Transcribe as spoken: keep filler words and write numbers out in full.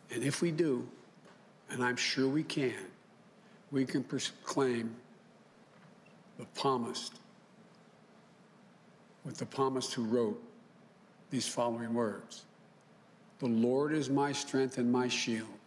And if we do, and I'm sure we can, we can proclaim the psalmist, with the psalmist who wrote these following words. The Lord is my strength and my shield.